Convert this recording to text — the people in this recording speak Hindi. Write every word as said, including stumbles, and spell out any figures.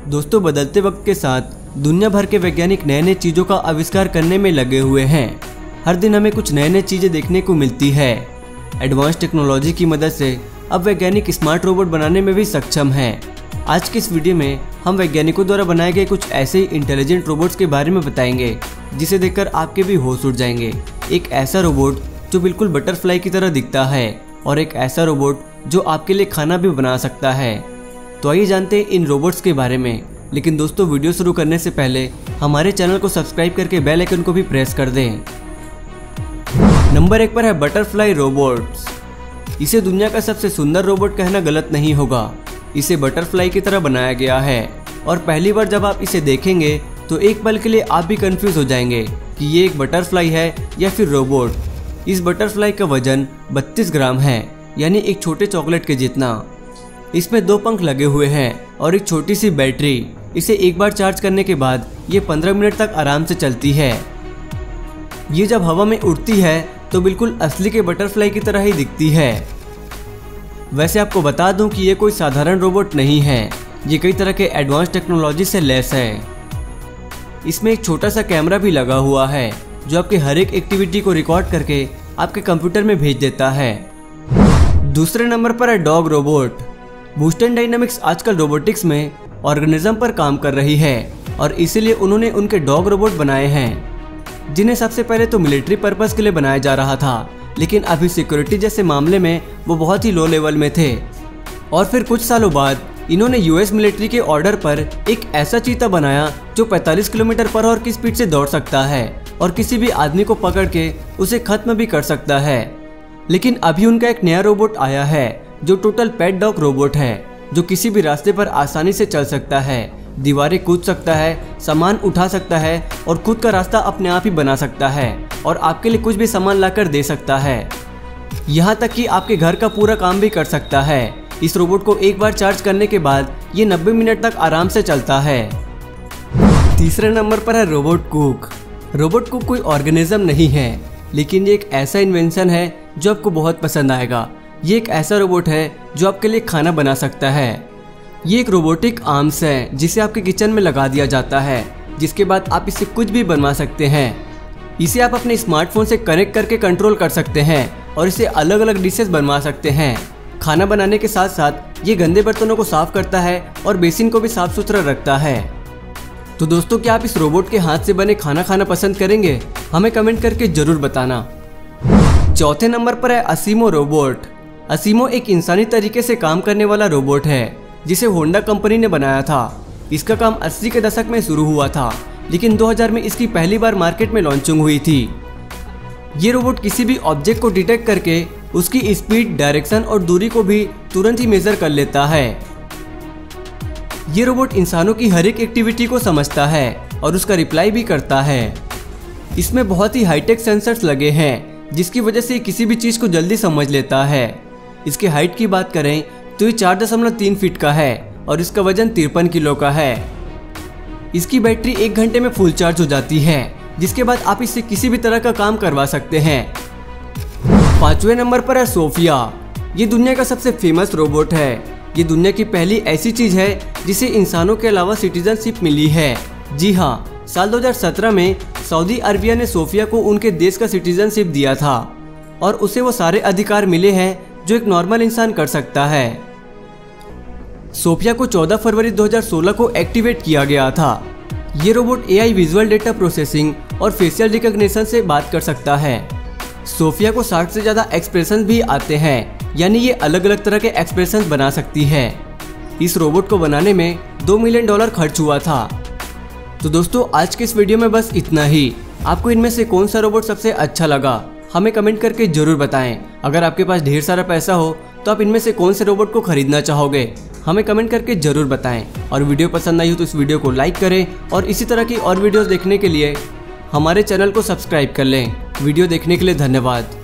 दोस्तों, बदलते वक्त के साथ दुनिया भर के वैज्ञानिक नए नए चीज़ों का आविष्कार करने में लगे हुए हैं। हर दिन हमें कुछ नए नए चीज़ें देखने को मिलती है। एडवांस टेक्नोलॉजी की मदद से अब वैज्ञानिक स्मार्ट रोबोट बनाने में भी सक्षम हैं। आज के इस वीडियो में हम वैज्ञानिकों द्वारा बनाए गए कुछ ऐसे ही इंटेलिजेंट रोबोट्स के बारे में बताएंगे जिसे देखकर आपके भी होश उड़ जाएंगे। एक ऐसा रोबोट जो बिल्कुल बटरफ्लाई की तरह दिखता है और एक ऐसा रोबोट जो आपके लिए खाना भी बना सकता है। तो आइए जानते हैं इन रोबोट्स के बारे में। लेकिन दोस्तों, वीडियो शुरू करने से पहले हमारे चैनल को सब्सक्राइब करके बेल आइकन को भी प्रेस कर दें। नंबर एक पर है बटरफ्लाई रोबोट्स। इसे दुनिया का सबसे सुंदर रोबोट कहना गलत नहीं होगा। इसे बटरफ्लाई की तरह बनाया गया है और पहली बार जब आप इसे देखेंगे तो एक पल के लिए आप भी कंफ्यूज हो जाएंगे कि ये एक बटरफ्लाई है या फिर रोबोट। इस बटरफ्लाई का वजन बत्तीस ग्राम है, यानी एक छोटे चॉकलेट के जितना। इसमें दो पंख लगे हुए हैं और एक छोटी सी बैटरी। इसे एक बार चार्ज करने के बाद ये पंद्रह मिनट तक आराम से चलती है। ये जब हवा में उड़ती है तो बिल्कुल असली के बटरफ्लाई की तरह ही दिखती है। वैसे आपको बता दूं कि ये कोई साधारण रोबोट नहीं है, ये कई तरह के एडवांस टेक्नोलॉजी से लैस है। इसमें एक छोटा सा कैमरा भी लगा हुआ है जो आपके हर एक एक्टिविटी को रिकॉर्ड करके आपके कंप्यूटर में भेज देता है। दूसरे नंबर पर है डॉग रोबोट। बूस्टन डायनामिक्स आजकल रोबोटिक्स में ऑर्गेनिज्म पर काम कर रही है और इसीलिए उन्होंने उनके डॉग रोबोट बनाए हैं, जिन्हें सबसे पहले तो मिलिट्री पर्पस के लिए बनाया जा रहा था, लेकिन अभी सिक्योरिटी जैसे मामले में वो बहुत ही लो लेवल में थे। और फिर कुछ सालों बाद इन्होंने यूएस मिलिट्री के ऑर्डर पर एक ऐसा चीता बनाया जो पैंतालीस किलोमीटर पर आवर की स्पीड से दौड़ सकता है और किसी भी आदमी को पकड़ के उसे खत्म भी कर सकता है। लेकिन अभी उनका एक नया रोबोट आया है जो टोटल पेट डॉग रोबोट है, जो किसी भी रास्ते पर आसानी से चल सकता है, दीवारें कूद सकता है, सामान उठा सकता है और खुद का रास्ता अपने आप ही बना सकता है और आपके लिए कुछ भी सामान लाकर दे सकता है। यहाँ तक कि आपके घर का पूरा काम भी कर सकता है। इस रोबोट को एक बार चार्ज करने के बाद ये नब्बे मिनट तक आराम से चलता है। तीसरे नंबर पर है रोबोट कुक। रोबोट कुक कोई ऑर्गेनिज्म नहीं है, लेकिन ये एक ऐसा इन्वेंशन है जो आपको बहुत पसंद आएगा। ये एक ऐसा रोबोट है जो आपके लिए खाना बना सकता है। ये एक रोबोटिक आर्म्स है जिसे आपके किचन में लगा दिया जाता है, जिसके बाद आप इससे कुछ भी बनवा सकते हैं। इसे आप अपने स्मार्टफोन से कनेक्ट करके कंट्रोल कर सकते हैं और इसे अलग अलग डिशेस बनवा सकते हैं। खाना बनाने के साथ साथ ये गंदे बर्तनों को साफ करता है और बेसिन को भी साफ सुथरा रखता है। तो दोस्तों, क्या आप इस रोबोट के हाथ से बने खाना खाना पसंद करेंगे? हमें कमेंट करके जरूर बताना। चौथे नंबर पर है असीमो रोबोट। असीमो एक इंसानी तरीके से काम करने वाला रोबोट है जिसे होंडा कंपनी ने बनाया था। इसका काम अस्सी के दशक में शुरू हुआ था, लेकिन दो हज़ार में इसकी पहली बार मार्केट में लॉन्चिंग हुई थी। ये रोबोट किसी भी ऑब्जेक्ट को डिटेक्ट करके उसकी स्पीड, डायरेक्शन और दूरी को भी तुरंत ही मेजर कर लेता है। ये रोबोट इंसानों की हर एक एक्टिविटी को समझता है और उसका रिप्लाई भी करता है। इसमें बहुत ही हाईटेक सेंसर्स लगे हैं जिसकी वजह से किसी भी चीज़ को जल्दी समझ लेता है। इसके हाइट की बात करें तो ये चार दशमलव तीन फीट का है और इसका वजन तिरपन किलो का है। इसकी बैटरी एक घंटे में फुल चार्ज हो जाती है, जिसके बाद आप इससे किसी भी तरह का काम करवा सकते हैं। पांचवें नंबर पर है सोफिया। ये दुनिया का सबसे फेमस रोबोट है। ये दुनिया की पहली ऐसी चीज है जिसे इंसानों के अलावा सिटीजनशिप मिली है। जी हाँ, साल दो हज़ार सत्रह में सऊदी अरबिया ने सोफिया को उनके देश का सिटीजनशिप दिया था और उसे वो सारे अधिकार मिले हैं जो एक नॉर्मल इंसान कर सकता है। सोफिया को चौदह फरवरी दो हज़ार सोलह को एक्टिवेट किया गया था। ये robot AI visual data processing और फेशियल रिकॉग्निशन से बात कर सकता है। सोफिया को साठ से ज़्यादा एक्सप्रेशन भी आते हैं, यानी ये अलग अलग तरह के एक्सप्रेशन बना सकती है। इस रोबोट को बनाने में दो मिलियन डॉलर खर्च हुआ था। तो दोस्तों, आज के इस वीडियो में बस इतना ही। आपको इनमें से कौन सा रोबोट सबसे अच्छा लगा हमें कमेंट करके जरूर बताएं। अगर आपके पास ढेर सारा पैसा हो तो आप इनमें से कौन से रोबोट को खरीदना चाहोगे हमें कमेंट करके जरूर बताएं। और वीडियो पसंद आई हो तो इस वीडियो को लाइक करें और इसी तरह की और वीडियोस देखने के लिए हमारे चैनल को सब्सक्राइब कर लें। वीडियो देखने के लिए धन्यवाद।